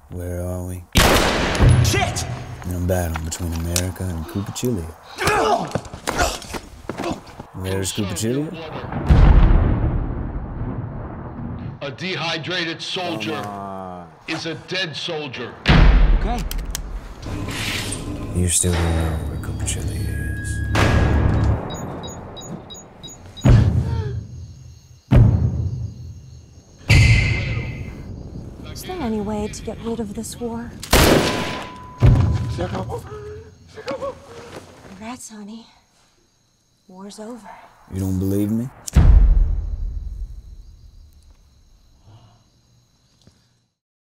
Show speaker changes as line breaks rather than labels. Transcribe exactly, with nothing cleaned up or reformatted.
Where are we?
Shit!
In a battle between America and Cupichilia. Where's Cupichilia?
A dehydrated soldier is a dead soldier.
Okay.
You still don't know where Cupichilia is.
Is there any way to get rid of this war? Congrats, honey. War's over.
You don't believe me?